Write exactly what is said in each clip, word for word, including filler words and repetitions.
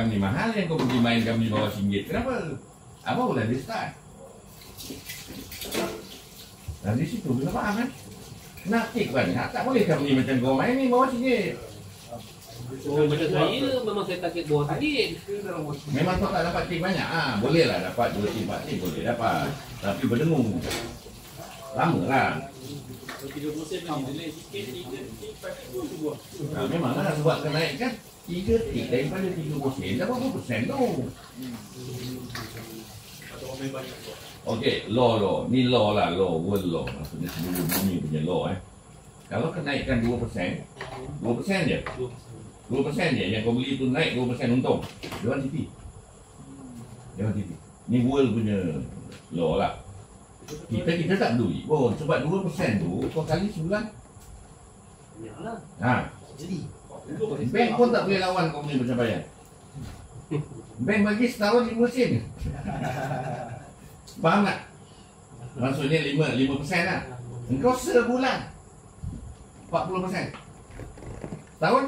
kami mahal yang kau pergi main kami bawah singgit. Kenapa? Apa boleh di start? Dan di situ kita faham kan? Nakik banyak, tak boleh kami macam kau main ni bawah singgit. Oh, macam saya memang saya target bawah singgit. Memang kau tak dapat tik banyak, ah boleh lah dapat dua tik, empat tik boleh dapat. Tapi berdengung. Lama lah. tiga puluh sen lagi, delay sikit, tiga tik, empat tik pun sebuah. Nah, memang lah sebab kenaikan tiga tik daripada tiga puluh sen, dah berapa persen tu? Atau orang main banyak tu. Okey, law law. Ni law lah, law, world law. Maksudnya seluruh dunia punya law eh. Kalau kenaikan dua persen, dua persen je. dua persen je yang kau beli tu naik dua persen untung. Dewan T V. Dewan T V. Ni world punya law lah. Kita kita tak peduli pun sebab dua persen tu kau kali sebulan. Yalah. Ha. Jadi Bank pun tak boleh lawan kau punya pencapaian. Bank bagi setahun lima sen. Faham tak? Maksudnya lima lima persen lah. Engkau sebulan empat puluh persen. Tahun?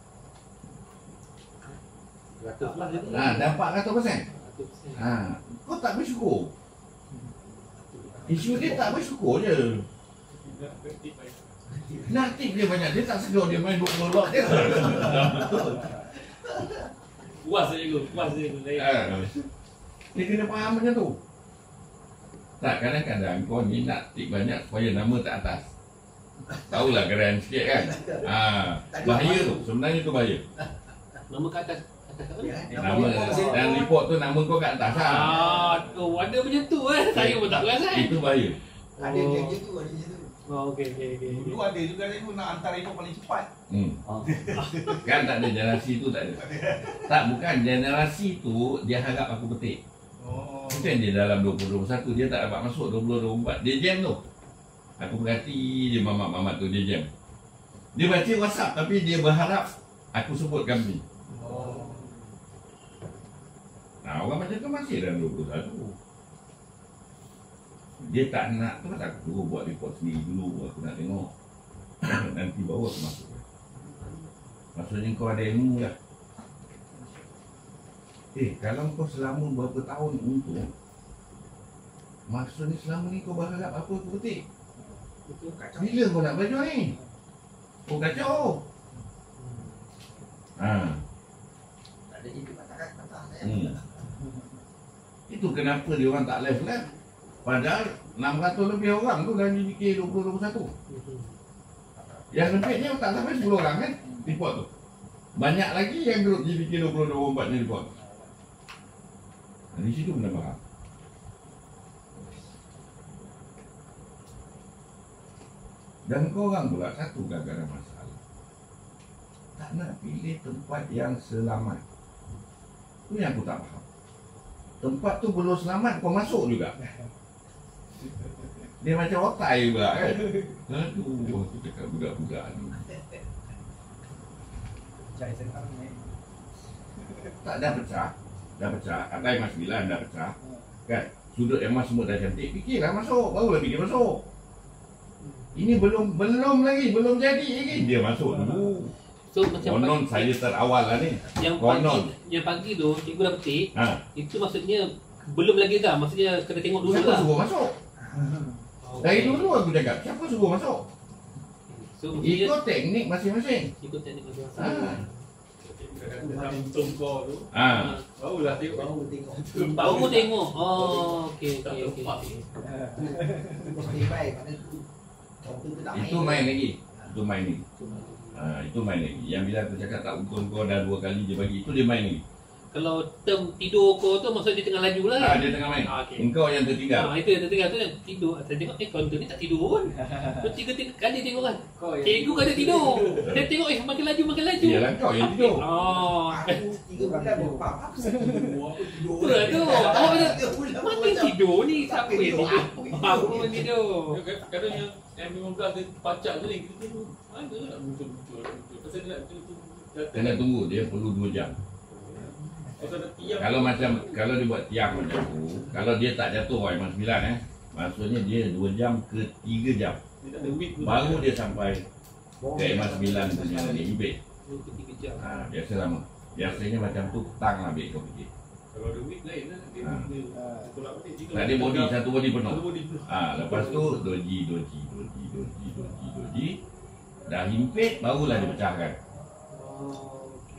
ratus lah jadi. Ha, dah empat ratus persen. Ha, kau tak bersyukur. Isu dia tak bersyukur je. Nak tip dia banyak, dia tak sedar dia main dua puluh lot dia. Puas saja tu, puas saja tu. Ha. Dia kena faham macam tu. Tak, kadang-kadang kau ni nak tip banyak supaya nama tak atas. Tahulah keren sikit kan? Ha, bahaya tu, sebenarnya tu bahaya. Nama kat atas. Atas apa? Nama dan report tu nama kau kat atas lah. Ah, oh, ada macam tu eh. Saya pun tak perasan. Itu bahaya. Ada yang macam tu, ada macam tu. Oh, okey okey okey. Dulu ada juga dia tu nak hantar report paling cepat. Hmm. Kan tak ada generasi tu tak ada. Tak, bukan generasi tu dia harap aku petik. Oh. Mungkin dia dalam dua ribu dua puluh satu dia tak dapat masuk dua ribu dua puluh empat. Dia jam tu. Aku perhati dia mamat-mamat tu dia jam. Dia baca WhatsApp tapi dia berharap aku sebut kami. Oh. Nah, orang macam tu masih dalam dua ribu dua puluh satu. Dia tak nak tu kan aku suruh buat report sendiri dulu, aku nak tengok. Nanti baru aku masuk. Maksudnya kau ada ilmu lah. Eh, kalau kau selama berapa tahun untung, maksudnya selama ni kau berharap apa aku petik? Bila kau nak belajar ni? Kau kacau. Ha. Tak ada jadi patah-patah saya. Hmm. Itu kenapa dia orang tak live kan? Padahal enam ratus lebih orang tu dalam G B K dua ribu dua puluh satu. Yang lebihnya tak sampai sepuluh orang kan report tu. Banyak lagi yang grup G B K dua ribu dua puluh empat ni report. Di situ benda faham. Dan korang pula satu kadang-kadang masalah. Tak nak pilih tempat yang selamat. Itu yang aku tak faham. Tempat tu belum selamat kau masuk juga. Dia macam otai pula kan. Aduh, aku cakap budak-budak ni. Tak dah pecah. Dah pecah. Atai mas sembilan dah pecah. Kan? Sudut emas semua dah cantik. Fikirlah masuk. Barulah fikir masuk. Ini belum belum lagi. Belum jadi lagi. Dia masuk dulu. So macam Konon pagi, saya terawal lah ni. yang Konon. pagi, yang pagi tu cikgu dah petik. Ha. Itu maksudnya belum lagi dah. Maksudnya kena tengok dulu Siapa lah. suruh masuk? Dari dulu aku cakap, siapa suruh masuk? So maksudnya Ikut teknik masing-masing. ikut teknik masing-masing. Ha. Dalam tongkol tu, Ha. barulah tengok. Baru tengok. Baru pun tengok. Oh, okey okey okey. Mesti baik. Mana tu. Contoh tu tak main. Itu main lagi. Itu main lagi. Ha, itu main lagi. Yang bila aku cakap tak untung kau dah dua kali dia bagi, itu dia main lagi. Kalau term tidur kau tu maksud dia tengah laju lah. Ha, dia tengah main. Ah, okey. Engkau yang tertinggal. Ah, itu yang tertinggal tu yang tidur. Saya tengok eh kawan tu ni tak tidur pun. Tu tiga tiga kali tengok kan. Cikgu kata tidur. Saya tengok eh makin laju makin laju. Iyalah kau yang tidur. Oh. Aku tiga bulan berapa? Aku satu tidur. Aku tidur. Tu lah tu. Awak kata Tiga bulan makin berapa jam? tidur ni siapa yang tidur? tidur? Aku tidur. Aku pun tidur. Kadang yang M lima belas dia pacak tu ni, kita tengok mana nak muncul-muncul. Pasal dia nak tu Kena tunggu, dia perlu dua jam. pasal ada tiang. Kalau macam, kalau dia buat tiang macam tu, kalau dia tak jatuh Y M sembilan eh, maksudnya dia dua jam ke tiga jam. Dia tak ada week tu. Baru dia sampai ke M sembilan punya limit. Dua ke tiga jam. Ha, biasa lama. Biasanya macam tu tang ambil kau pergi. Kalau ada week lain lah. Dia Ha. dia tolak balik. Jika Tak ada body, satu body penuh. Satu body penuh. Ah, lepas tu doji, doji, doji, doji, doji, doji. Dah himpit, barulah dia pecahkan. Oh, okey.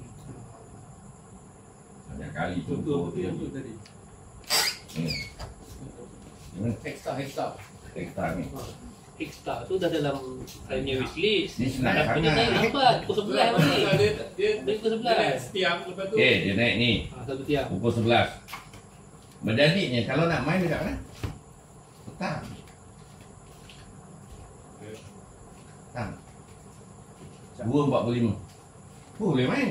Banyak kali Betul, contoh betul, dia. betul tadi. Hmm. Dengan hektar, hektar. Hektar ni. Kickstar tu dah dalam saya punya wishlist. Ni senang Dah punya sangat. naik lambat, pukul sebelas Pasal balik. dia dia Dia pukul dia sebelas. naik setiap lepas tu. Eh, dia naik ni. Ah, satu tiang. Pukul sebelas. Menjadinya kalau nak main dekat mana? Petang. Petang. dua empat puluh lima. Oh, boleh main.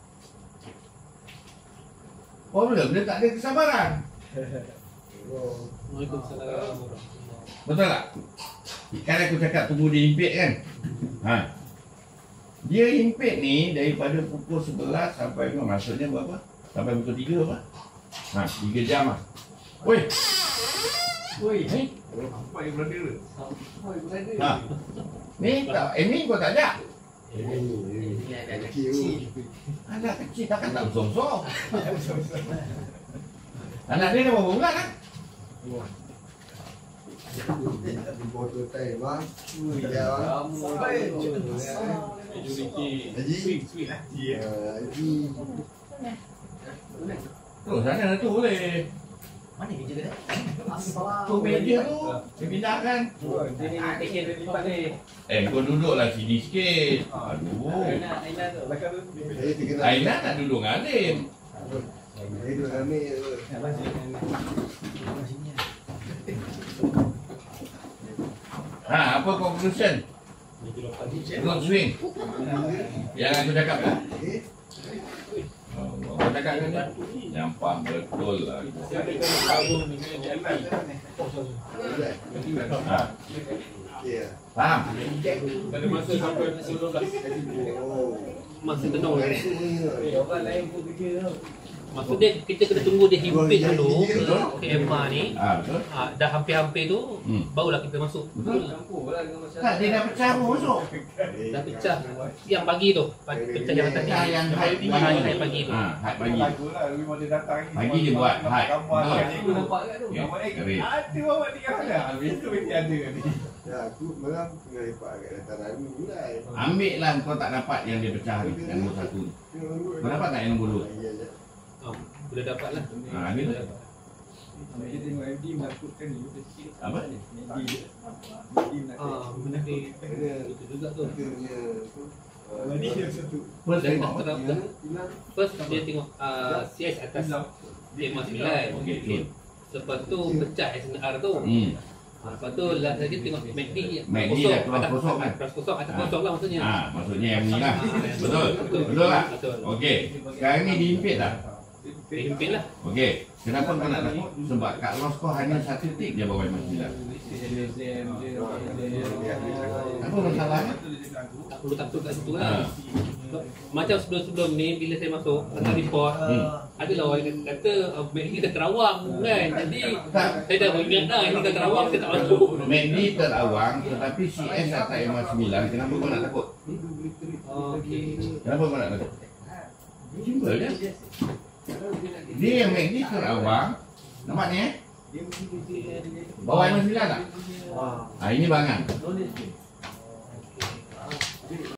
Problem dia tak ada kesabaran. Waalaikumsalam. Betul tak? Kan aku cakap tunggu dia himpit kan? Ha. Dia himpit ni daripada pukul sebelas sampai maksudnya berapa? Sampai pukul tiga apa? Ha, tiga jam lah. Woi. Woi, eh? Apa yang berada? Ha. Ni tak, eh ni kau tak ajak. Anak kecil takkan tak besar-besar. Anak dia dah berapa bulan kan? Botol teh bang. Majoriti Haji. swing swing lah. Haji. Terus sana tu boleh. Mana kerja dia? Tu meja tu, dia pindahkan. Eh, kau duduklah sini sikit. Aduh. Saya terkenal. Aina nak duduk dengan Alim. Saya duduk ambil. Ha, apa conclusion? Road swing. Yang aku cakap kan? Oh, kau cakap kan ni? Nampak betul lah. Dia ada kena tabung dengan dia lain. Ha, Ya. faham? Pada masa sampai pukul dua belas. Oh. Masa tenung. Semua. Maksudnya kita kena tunggu dia himpit dulu ke M R ni. Ha, betul? Ah, dah hampir-hampir tu Hmm. barulah kita masuk. Betul? Tak, dia dah pecah pun masuk. Dah pecah. Yang pagi tu, pagi pecah yang tadi. Pecah yang high Ah, yang high pagi tu. Ha, high pagi. Lah, memang dia datang ni. Pagi dia buat high. Betul? Ya, Nampak eh, kering. ada bawa dia mana? Besok mesti ada ni. Ya, aku malam tengah lepak kat dataran ni mulai. Ambil lah kau tak dapat yang dia pecah ni, yang nombor satu ni. Kau dapat tak yang nombor dua? Ya, ya. Oh, boleh dapat lah. Ha, ni tu. Dia tengok M D menakutkan ni. Apa? M D. Ah, benda ni itu juga tu. Ini yang satu. First Dah tengok. dah terap dah. First dia tengok ah, C S atas D M sembilan. Okey, betul. Lepas tu pecah S N R tu. Hmm. Ah, lepas tu last lagi tengok M A C D. M A C D dah cross atas kosong kan? Cross kosong atas Ah. kosong lah maksudnya. Ha, maksudnya yang ni lah. Ah, yang Betul? Betul. Betul tak? Betul. Okey. Sekarang ni dihimpit tak? Dia himpit lah. Okey. Kenapa kau nak takut? Sebab kat loss kau hanya satu tik je bawah M sembilan. Apa masalahnya? Tak perlu takut kat situ Ha. lah. Macam sebelum-sebelum ni bila saya masuk tengah report, Hmm. adalah orang yang kata uh, M A C D kat Terawang kan. Jadi Tak. saya dah ingat dah ini kat Terawang saya tak masuk. M A C D terawang tetapi C S atas M sembilan. Kenapa kau nak takut? Okey. Kenapa kau nak takut? Simple je. Dia yang M A C D terawang. Nampak ni eh? Bawah M sembilan tak? Ha, ini bangang.